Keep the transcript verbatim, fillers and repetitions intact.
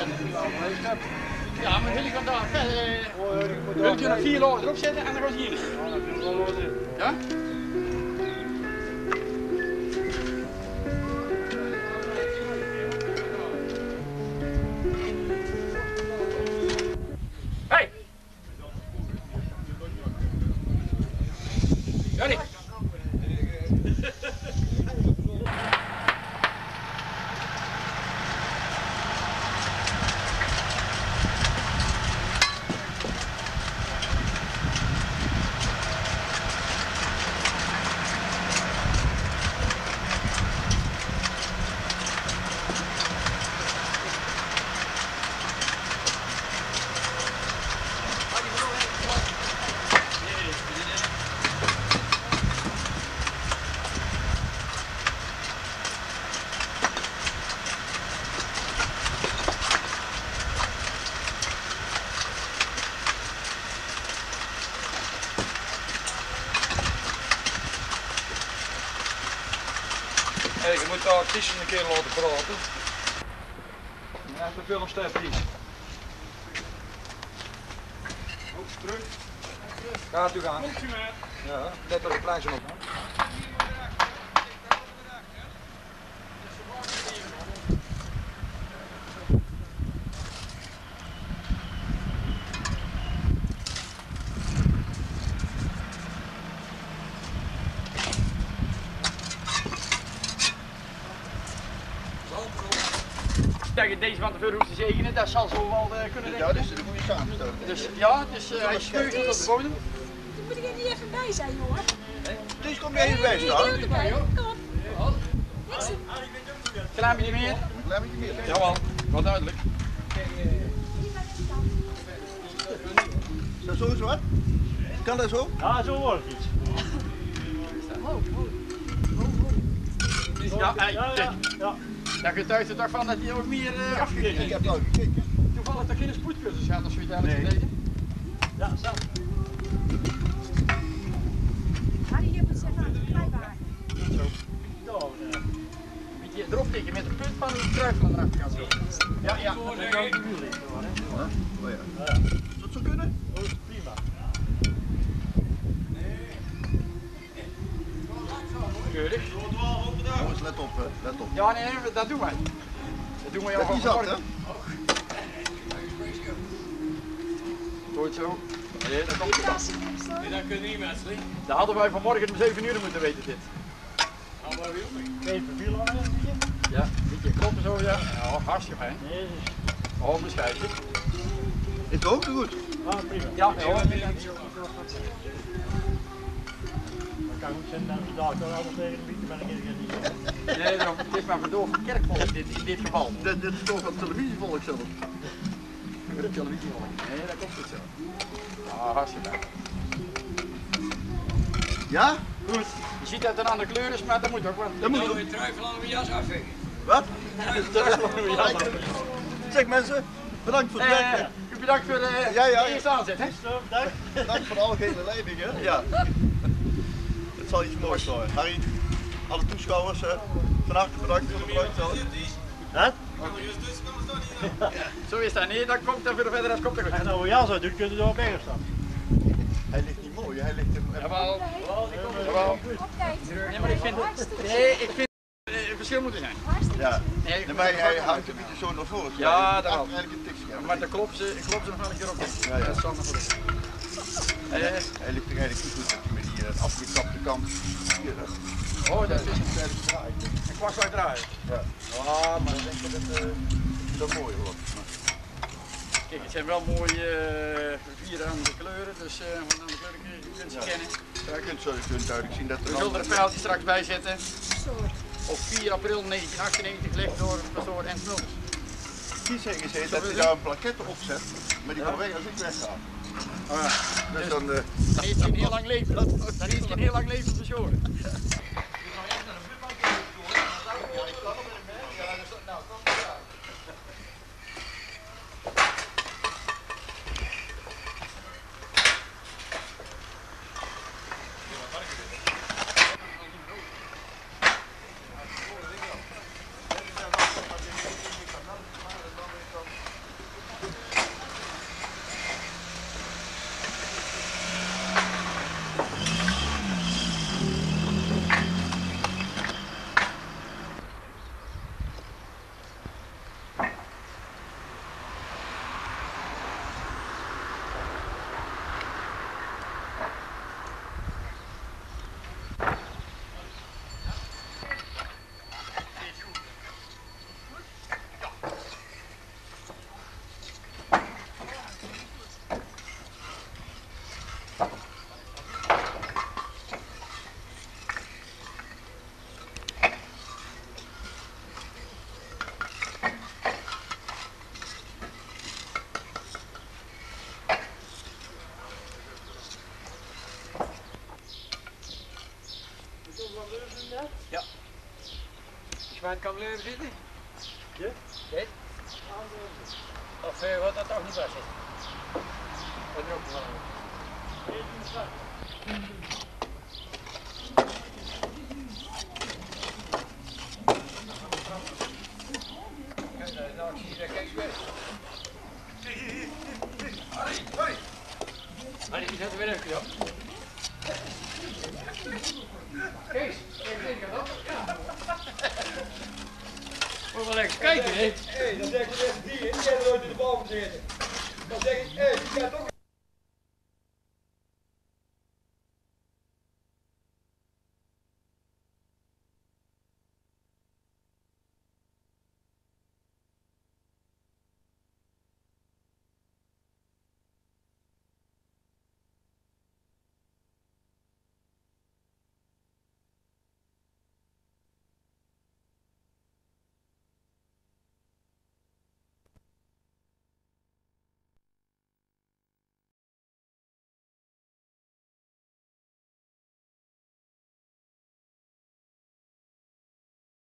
Ja, maar wil ik vandaag wil ik je nog vier loten erop zetten en dan gaan ze hier. Ja? Hey! Johnny! Hey, je moet daar kiesjes een keer laten praten. Ja, de film Steffi. Ook terug. Gaat u gaan. Ja, net als een klein zo nog. Tegen deze van tevoren hoeft te zegenen, dat zal zo wel uh, kunnen denken. Ja, dus dat moet je samenstellen. Dus ja, dus uh, hij smeugelt op de bodem. Dan moet ik er niet even bij zijn, jongen. Dus kom je even bij staan. Nee, erbij. Kom op. Niks. Klein beetje meer. Klein beetje meer. Jawel, wat duidelijk. Is dat zo zwart? Kan dat zo? Ja, zo wordt het. Ja, hey, Ja, kijk. ja, ja. Daar getuigt het ervan dat hij ook meer uh, afgekeken Ik heeft. heb nou gekeken. Toevallig dat geen spoedcursus gaat als zoiets eigenlijk Nee. geleden. Ja, zo. Harry, je moet eens even aan de kleibaar. Zo, ja. Beetje erop tikken met de punt van de kruifman erachter gaan zitten. Ja, ja. Dat kan de muur liggen hoor, hè. Oh ja. Ja, ja. Zou het zo kunnen? Dat is prima. Keurig. Jongens, let op, hè. Let op. Ja, nee, dat doen wij. Dat doen we jou Dat is van zat, hè? vanmorgen. Goed zo. Nee, dat komt goed. Nee, dat kunnen niet mensen. Dat hadden wij vanmorgen om zeven uur moeten weten dit. Even veel aan het begin. Ja, een beetje kloppen zo, ja. Ja, hartstikke fijn. Nee, dat is Oh, bescheidje. Is het ook zo goed? ah, prima. Ja, ja. Dat kan goed zijn dat we daar toch altijd tegen de bieten, maar ik is niet. Nee, daarom, het is maar verdorven kerkvolk in dit, in dit geval. Dit, dit is toch wat televisievolk zelf. De televisievolk. Nee, dat komt goed zo. Ah, hartstikke fijn. Ja? Goed. Je ziet dat het een andere kleur is, maar dat moet ook, want Dat moet je ook. trui van mijn jas afvinken. Wat? Ja, Zeg mensen, bedankt voor het werk. uh, bedankt voor de Ja, ja. eerste aanzet, hè? Zo, bedankt. Bedankt voor de algehele leiding, hè? Ja. Het zal iets moois worden. Harry, alle toeschouwers, uh, van harte bedankt voor de belangstelling. Wat? Zo is dat. Nee, dan komt er voor de verder, dat komt er Als goed. je nou een jas uit doet, kun je er wel bij gaan staan. Hij ligt niet mooi, hij ligt hem. Jawel. Jawel. Op tijd. Nee, maar ik vind, nee, ik vind uh, een verschil moeten zijn. Ja. Nee, Nee, maar hij, hij hangt een beetje zo naar voren. Ja, dat daarom. eigenlijk een tikje hebben. Maar dan klopt ze, klopt ze nog wel een keer op. Ja, ja. Dat is allemaal goed. Eh, Hij ligt er eigenlijk niet goed met die uh, afgekapte kant. Hier, hè. oh, dat is Tijdens het draaien. een kwast uit draaien. Ja. Ah, maar ik denk dat het... Uh, Dat is mooi hoor. kijk, het zijn wel mooie uh, vierrande kleuren, dus uh, aan de kleuren kun je, je kunt ze Ja. kennen. Ja, je kunt, zo, je kunt duidelijk zien dat We er zullen er een pijltje straks bij zetten. Zo. Op vier april negentien achtennegentig gelegd door pastoor en Smulders. die zeggen ze dat hij daar een plaquette op zet, maar die kan weg als ik wegga. Oh ja. Dus dan, uh, Dan heeft hij een heel lang leven. Dan heeft hij een heel lang leven verzorgen. vent kan blijven zitten? Ja? Dit? Of uh, wat dat toch niet was? Wat er ook nog wel. Nou, ik zie dat Kees weg. Harry, Harry. Harry, die zet er weer even op. Kees, kijk eens op. Ja. Moet wel lekker kijken, hè? Hé, dan zeg ik even die, die hebben nooit in de bal gezeten. Dan zeg ik, hé, die gaat ook.